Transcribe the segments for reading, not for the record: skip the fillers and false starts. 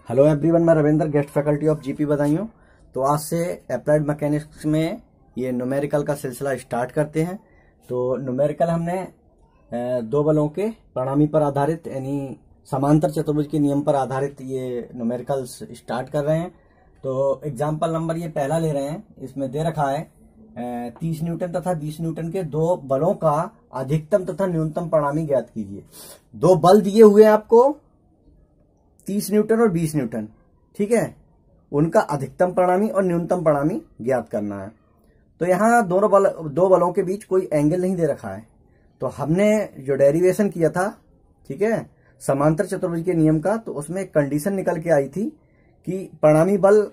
Hello everyone, मैं Ravindra, guest faculty of GP Badaun. तो आज से अप्लाइड मैकेनिक्स में ये न्यूमेरिकल का सिलसिला स्टार्ट करते हैं। तो न्यूमेरिकल हमने दो बलों के परिणामी पर आधारित यानी समांतर चतुर्भुज के नियम पर आधारित ये न्यूमेरिकल्स स्टार्ट कर रहे हैं। तो एग्जाम्पल नंबर ये पहला ले रहे हैं। इसमें दे रखा है 30 न्यूटन तथा 20 न्यूटन के दो बलों का अधिकतम तथा न्यूनतम परिणामी ज्ञात कीजिए। दो बल दिए हुए हैं आपको, 30 न्यूटन और 20 न्यूटन, ठीक है। उनका अधिकतम परिणामी और न्यूनतम परिणामी ज्ञात करना है। तो यहाँ दो बलों के बीच कोई एंगल नहीं दे रखा है। तो हमने जो डेरिवेशन किया था, ठीक है, समांतर चतुर्भुज के नियम का, तो उसमें एक कंडीशन निकल के आई थी कि परिणामी बल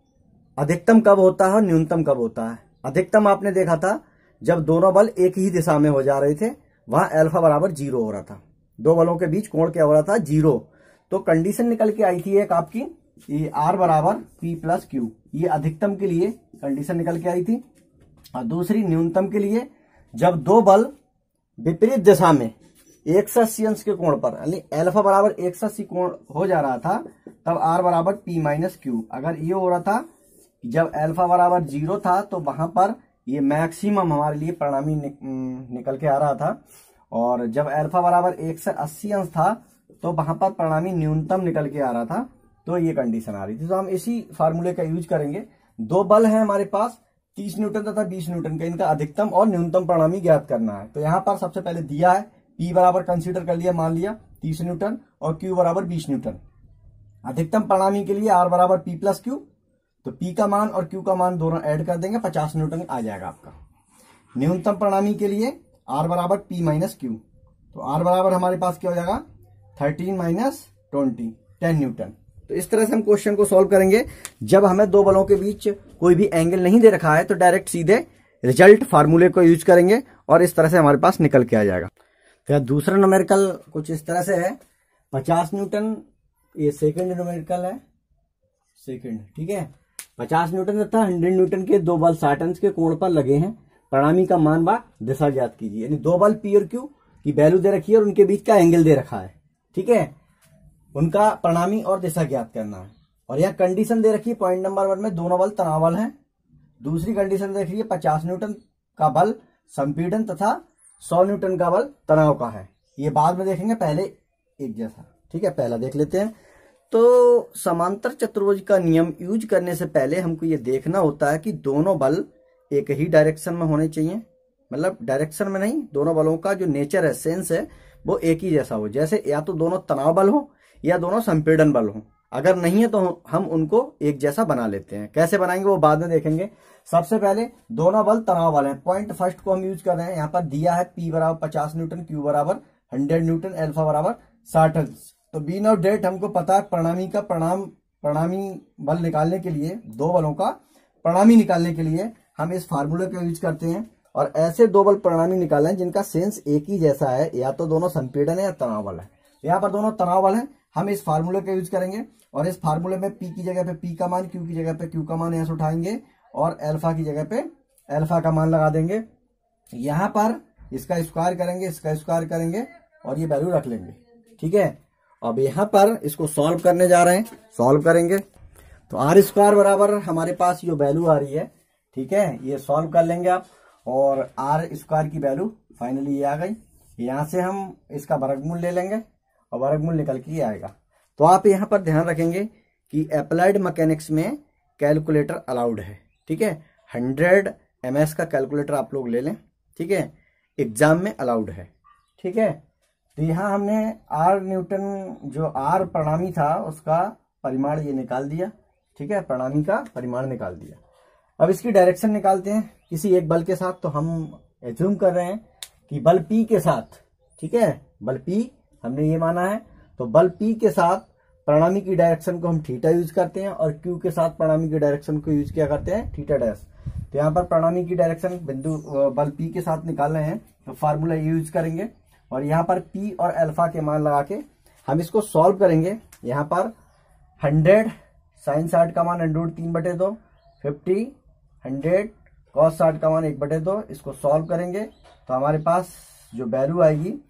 अधिकतम कब होता है और न्यूनतम कब होता है। अधिकतम आपने देखा था जब दोनों बल एक ही दिशा में हो जा रहे थे, वहां अल्फा बराबर 0 हो रहा था। दो बलों के बीच कोण क्या हो रहा था? 0। तो कंडीशन निकल के आई थी एक आपकी, ये R बराबर P प्लस Q, ये अधिकतम के लिए कंडीशन निकल के आई थी। और दूसरी न्यूनतम के लिए, जब दो बल विपरीत दिशा में 180 अंश के कोण पर यानी अल्फा बराबर 180 कोण हो जा रहा था, तब R बराबर P माइनस Q। अगर ये हो रहा था जब अल्फा बराबर 0 था, तो वहां पर ये मैक्सिमम हमारे लिए परिणामी निकल के आ रहा था। और जब अल्फा बराबर 180 अंश था, तो वहां पर परिणामी न्यूनतम निकल के आ रहा था। तो ये कंडीशन आ रही थी। तो हम इसी फार्मूले का यूज करेंगे। दो बल हैं हमारे पास 30 न्यूटन तथा 20 न्यूटन का, इनका अधिकतम और न्यूनतम परिणामी ज्ञात करना है। तो यहाँ पर सबसे पहले दिया है P बराबर कंसीडर कर लिया, मान लिया 30 न्यूटन और Q बराबर 20 न्यूटन। अधिकतम परिणामी के लिए R बराबर P प्लस Q, तो P का मान और Q का मान दोनों ऐड कर देंगे, 50 न्यूटन आ जाएगा आपका। न्यूनतम परिणामी के लिए R बराबर P माइनस Q, तो R बराबर हमारे पास क्या हो जाएगा? 13 माइनस 20, 10 न्यूटन। तो इस तरह से हम क्वेश्चन को सॉल्व करेंगे। जब हमें दो बलों के बीच कोई भी एंगल नहीं दे रखा है, तो डायरेक्ट सीधे रिजल्ट फार्मूले को यूज करेंगे और इस तरह से हमारे पास निकल के आ जाएगा। फिर दूसरा न्यूमेरिकल कुछ इस तरह से है। 50 न्यूटन, ये सेकंड न्यूमेरिकल है, सेकंड, ठीक है। 50 न्यूटन तथा 100 न्यूटन के दो बल 60 अंश के कोण पर लगे हैं। परिणामी का मान व दिशा ज्ञात कीजिए। यानी दो बल P और Q की वैल्यू दे रखी है और उनके बीच का एंगल दे रखा है, ठीक है। उनका परिणामी और दिशा ज्ञात करना है। और यह कंडीशन दे रखी है पॉइंट नंबर 1 में, दोनों बल तनाव बल हैं। दूसरी कंडीशन दे रखी है 50 न्यूटन का बल संपीड़न तथा 100 न्यूटन का बल तनाव का है। ये बाद में देखेंगे, पहले एक जैसा, ठीक है। पहला देख लेते हैं। तो समांतर चतुर्भुज का नियम यूज करने से पहले हमको ये देखना होता है कि दोनों बल एक ही डायरेक्शन में होने चाहिए। मतलब डायरेक्शन में नहीं, दोनों बलों का जो नेचर है, सेंस है, वो एक ही जैसा हो। जैसे या तो दोनों तनाव बल हो या दोनों संपीड़न बल हो। अगर नहीं है तो हम उनको एक जैसा बना लेते हैं। कैसे बनाएंगे वो बाद में देखेंगे। सबसे पहले दोनों बल तनाव बल हैं। पॉइंट फर्स्ट को हम यूज कर रहे हैं। यहाँ पर दिया है P बराबर 50 न्यूटन, Q बराबर 100 न्यूटन, अल्फा बराबर 60 अंश। तो बी नॉट डेट हमको पता है परिणामी बल निकालने के लिए, दो बलों का परिणामी निकालने के लिए हम इस फार्मूले का यूज करते हैं। और ऐसे दो बल परिणामी निकाले हैं जिनका सेंस एक ही जैसा है, या तो दोनों संपीड़न है या तनाव बल है। यहाँ पर दोनों तनाव बल हैं, हम इस फार्मूले का यूज करेंगे। और इस फार्मूले में P की जगह पे P का मान, Q की जगह पे Q का मान यहाँ से उठाएंगे और अल्फा की जगह पे अल्फा का मान लगा देंगे। यहाँ पर इसका स्क्वायर करेंगे, इसका स्क्वायर करेंगे और ये वैल्यू रख लेंगे, ठीक है। अब यहाँ पर इसको सॉल्व करने जा रहे हैं, सॉल्व करेंगे। तो R स्क्वायर बराबर हमारे पास जो वैल्यू आ रही है, ठीक है, ये सॉल्व कर लेंगे आप। और R स्क्वायर की वैल्यू फाइनली ये आ गई। यहाँ से हम इसका वर्गमूल ले लेंगे और वर्गमूल निकल के आएगा। तो आप यहाँ पर ध्यान रखेंगे कि अप्लाइड मैकेनिक्स में कैलकुलेटर अलाउड है, ठीक है। 100 ms का कैलकुलेटर आप लोग ले लें, ठीक है। एग्जाम में अलाउड है, ठीक है। तो यहाँ हमने R न्यूटन, जो R परिणामी था, उसका परिमाण ये निकाल दिया, ठीक है। परिणामी का परिमाण निकाल दिया। अब इसकी डायरेक्शन निकालते हैं किसी एक बल के साथ। तो हम एज्यूम कर रहे हैं कि बल P के साथ, ठीक है, बल P हमने ये माना है। तो बल P के साथ परिणामी की डायरेक्शन को हम थीटा यूज करते हैं और Q के साथ परिणामी की डायरेक्शन को यूज किया करते हैं थीटा डैश। तो यहाँ पर परिणामी की डायरेक्शन बिंदु बल P के साथ निकाल रहे हैं, तो फार्मूला यूज करेंगे। और यहाँ पर P और अल्फा के मान लगा के हम इसको सॉल्व करेंगे। यहाँ पर 100 साइन 60 का मान √3/2, 50 100 cos 60 का मान 1/2। इसको सॉल्व करेंगे तो हमारे पास जो वैल्यू आएगी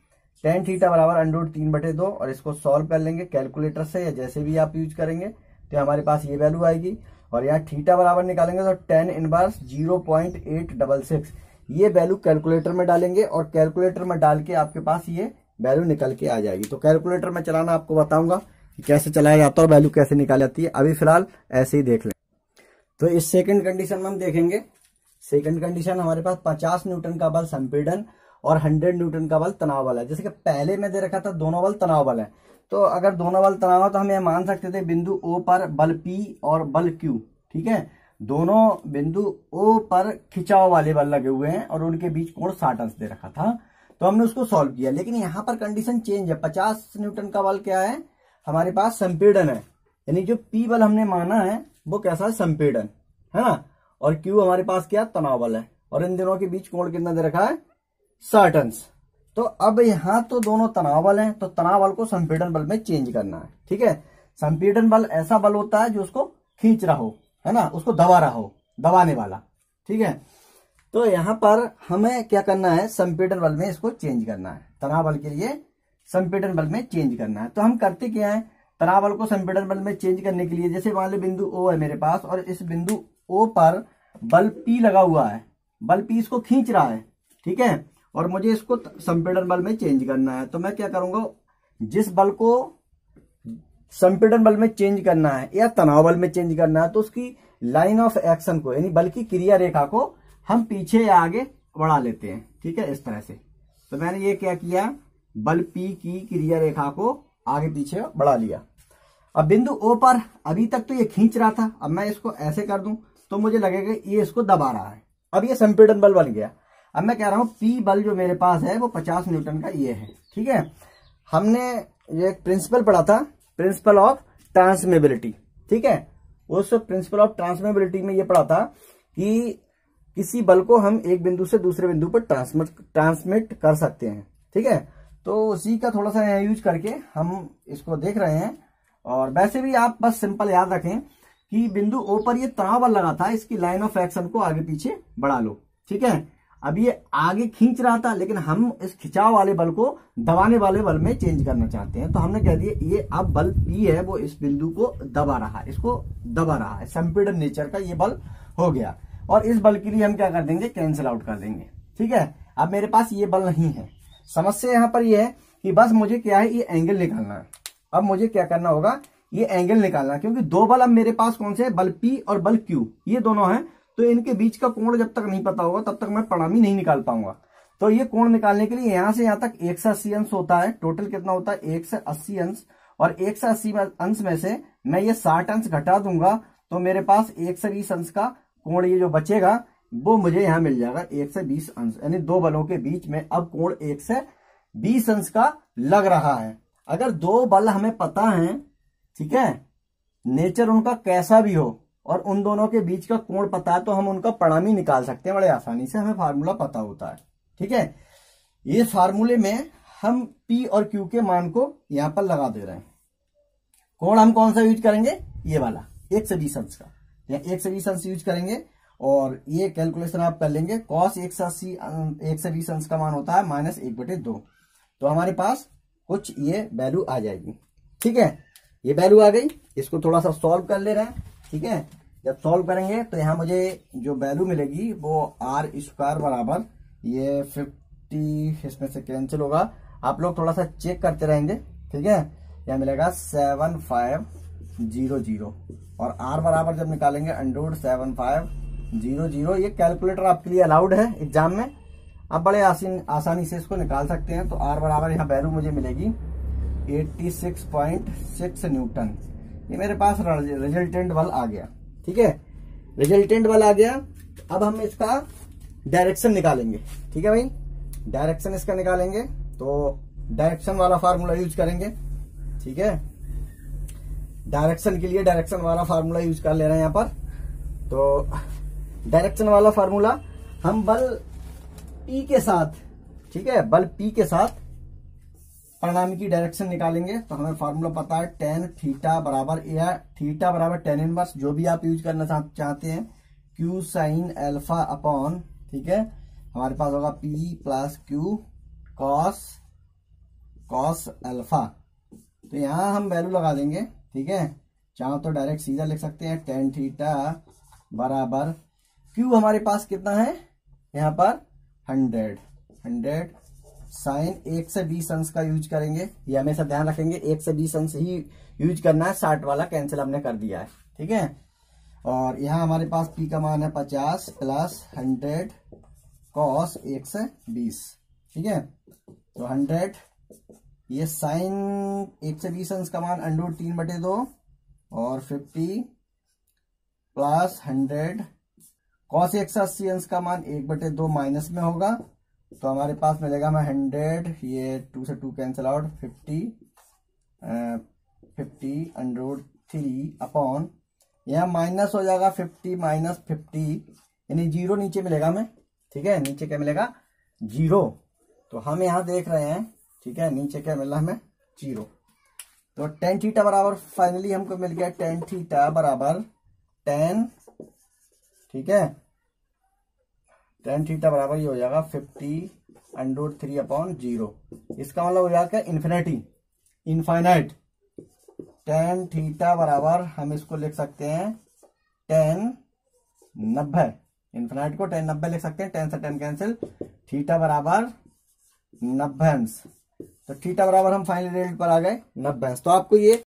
tan थीटा बराबर √3/2 और इसको सॉल्व कर लेंगे कैलकुलेटर से या जैसे भी आप यूज करेंगे तो हमारे पास ये वैल्यू आएगी। और यहाँ थीटा बराबर निकालेंगे तो tan इनवर्स 0.866 ये वैल्यू कैलकुलेटर में डालेंगे और कैलकुलेटर में डाल के आपके पास ये वैल्यू निकल के आ जाएगी। तो कैलकुलेटर में चलाना आपको बताऊंगा कि कैसे चलाया जाता है और वैल्यू कैसे निकाली जाती है। अभी फिलहाल ऐसे ही देख लें। तो इस सेकंड कंडीशन में हम देखेंगे, सेकंड कंडीशन हमारे पास 50 न्यूटन का बल संपीड़न और 100 न्यूटन का बल तनाव बल है। जैसे कि पहले में दे रखा था दोनों बल तनाव बल है, तो अगर दोनों बल तनाव है तो हम ये मान सकते थे बिंदु O पर बल P और बल Q, ठीक है, दोनों बिंदु O पर खिंचाव वाले बल लगे हुए हैं और उनके बीच कोण 60 अंश दे रखा था, तो हमने उसको सॉल्व किया। लेकिन यहाँ पर कंडीशन चेंज है। 50 न्यूटन का बल क्या है, हमारे पास संपीड़न है, यानी जो P बल हमने माना है वो कैसा है, संपीड़न है ना, और Q हमारे पास क्या तनाव बल है, और इन दोनों के बीच कोण कितना दे रखा है, 60 अंश। तो अब यहाँ तो दोनों तनाव बल हैं, तो तनाव बल को संपीड़न बल में चेंज करना है, ठीक है। संपीड़न बल ऐसा बल होता है जो उसको खींच रहा हो, है ना, उसको दबा रहा हो, दबाने वाला, ठीक है। तो यहाँ पर हमें क्या करना है, संपीड़न बल में इसको चेंज करना है, तनाव बल के लिए संपीड़न बल में चेंज करना है। तो हम करते क्या है, तनाव बल को संपीड़न बल में चेंज करने के लिए, जैसे मान लो बिंदु O है मेरे पास और इस बिंदु O पर बल P लगा हुआ है, बल P इसको खींच रहा है, ठीक है, और मुझे इसको संपीड़न बल में चेंज करना है। तो मैं क्या करूंगा, जिस बल को संपीड़न बल में चेंज करना है या तनाव बल में चेंज करना है, तो उसकी लाइन ऑफ एक्शन को, यानी बल की क्रिया रेखा को हम पीछे या आगे बढ़ा लेते हैं, ठीक है, इस तरह से। तो मैंने ये क्या किया, बल P की क्रिया रेखा को आगे पीछे बढ़ा लिया। अब बिंदु O पर अभी तक तो ये खींच रहा था, अब मैं इसको ऐसे कर दूं तो मुझे लगेगा ये इसको दबा रहा है, अब ये संपीड़न बल बन गया। अब मैं कह रहा हूं P बल जो मेरे पास है वो 50 न्यूटन का ये है, ठीक है। हमने ये एक प्रिंसिपल पढ़ा था, प्रिंसिपल ऑफ ट्रांसमिबिलिटी, ठीक है। उस प्रिंसिपल ऑफ ट्रांसमिबिलिटी में ये पढ़ा था कि किसी बल को हम एक बिंदु से दूसरे बिंदु पर ट्रांसमिट कर सकते हैं, ठीक है। तो उसी का थोड़ा सा यूज करके हम इसको देख रहे हैं। और वैसे भी आप बस सिंपल याद रखें कि बिंदु O पर ये तनाव बल लगा था, इसकी लाइन ऑफ एक्शन को आगे पीछे बढ़ा लो, ठीक है। अब ये आगे खींच रहा था, लेकिन हम इस खिंचाव वाले बल को दबाने वाले बल में चेंज करना चाहते हैं, तो हमने कह दिया ये अब बल P है वो इस बिंदु को दबा रहा है, इसको दबा रहा है, संपीड़न नेचर का ये बल हो गया। और इस बल के लिए हम क्या कर देंगे, कैंसिल आउट कर देंगे, ठीक है। अब मेरे पास ये बल नहीं है। समस्या यहाँ पर ये है कि बस मुझे क्या है, ये एंगल निकालना है। अब मुझे क्या करना होगा, ये एंगल निकालना, क्योंकि दो बल अब मेरे पास कौन से है, बल P और बल Q, ये दोनों हैं। तो इनके बीच का कोण जब तक नहीं पता होगा तब तक मैं परिणामी नहीं निकाल पाऊंगा। तो ये कोण निकालने के लिए यहां से यहां तक 180 अंश होता है, टोटल कितना होता है 180 अंश, और 180 अंश में से मैं ये 60 अंश घटा दूंगा तो मेरे पास 120 अंश का कोण ये जो बचेगा वो मुझे यहाँ मिल जाएगा 120 अंश, यानी दो बलों के बीच में अब कोण 120 अंश का लग रहा है। अगर दो बल हमें पता है, ठीक है, नेचर उनका कैसा भी हो, और उन दोनों के बीच का कोण पता है, तो हम उनका परिणामी निकाल सकते हैं बड़े आसानी से, हमें फार्मूला पता होता है, ठीक है। ये फार्मूले में हम P और Q के मान को यहां पर लगा दे रहे हैं। कोण हम कौन सा यूज करेंगे, ये वाला 120 अंश का, या 120 अंश यूज करेंगे। और ये कैलकुलेशन आप कर लेंगे, cos 120 अंश का मान होता है -1/2, तो हमारे पास कुछ ये वैल्यू आ जाएगी, ठीक है। ये वैल्यू आ गई, इसको थोड़ा सा सॉल्व कर ले रहे हैं, ठीक है। जब सॉल्व करेंगे तो यहाँ मुझे जो वैल्यू मिलेगी वो r² बराबर ये 50, इसमें से कैंसिल होगा, आप लोग थोड़ा सा चेक करते रहेंगे, ठीक है। यहाँ मिलेगा 7500, और r बराबर जब निकालेंगे √7500। ये कैलकुलेटर आपके लिए अलाउड है एग्जाम में, आप बड़े आसानी से इसको निकाल सकते हैं। तो r बराबर यहाँ वैल्यू मुझे मिलेगी 86.6 न्यूटन। ये मेरे पास रिजल्टेंट बल आ गया, ठीक है, रिजल्टेंट बल आ गया। अब हम इसका डायरेक्शन निकालेंगे, ठीक है भाई, डायरेक्शन इसका निकालेंगे। तो डायरेक्शन वाला फार्मूला यूज करेंगे, ठीक है। डायरेक्शन के लिए डायरेक्शन वाला फार्मूला यूज कर ले रहे हैं यहाँ पर। तो डायरेक्शन वाला फार्मूला हम बल P के साथ, ठीक है, बल P के साथ परिणामी की डायरेक्शन निकालेंगे। तो हमें फार्मूला पता है tan थीटा बराबर, या थीटा बराबर tan इनवर्स, जो भी आप यूज करना चाहते हैं, Q साइन अल्फा अपॉन, ठीक है, हमारे पास होगा P + Q cos कॉस अल्फा। तो यहां हम वैल्यू लगा देंगे, ठीक है। चाहो तो डायरेक्ट सीधा लिख सकते हैं, टेन थीटा बराबर क्यू हमारे पास कितना है यहाँ पर 100 साइन 1 से 20 अंश का यूज करेंगे। ये हमेशा ध्यान रखेंगे, 1 से 20 अंश ही यूज करना है, 60 वाला कैंसिल हमने कर दिया है, ठीक है। और यहाँ हमारे पास पी का मान है 50 प्लस 100 कॉस 1 से 20, ठीक है। तो 100 ये साइन 1 से 20 अंश का मान √3/2 और 50 प्लस 100 कॉस 1 से 80 अंश का मान 1/2 माइनस में होगा। तो हमारे पास मिलेगा मैं 100, ये 2 से 2 कैंसिल आउट, 50 √3 अपॉन यहाँ माइनस हो जाएगा 50 माइनस 50 यानी 0 नीचे मिलेगा हमें, ठीक है। नीचे क्या मिलेगा 0। तो हम यहाँ देख रहे हैं, ठीक है, नीचे क्या मिला हमें 0। तो टेन थीटा बराबर फाइनली हमको मिल गया टेन थीटा बराबर 10, ठीक है। टेन थीटा बराबर ये हो जाएगा 50 √3 अपॉन 0। इसका मतलब हो जाएगा इनफाइनाइट। टेन थीटा बराबर हम इसको लिख सकते हैं 10/90। इनफाइनाइट को 10/90 लिख सकते हैं, 10 से 10 कैंसिल, थीटा बराबर 90 अंश। तो थीटा बराबर हम फाइनल रिजल्ट पर आ गए 90 अंश। तो आपको ये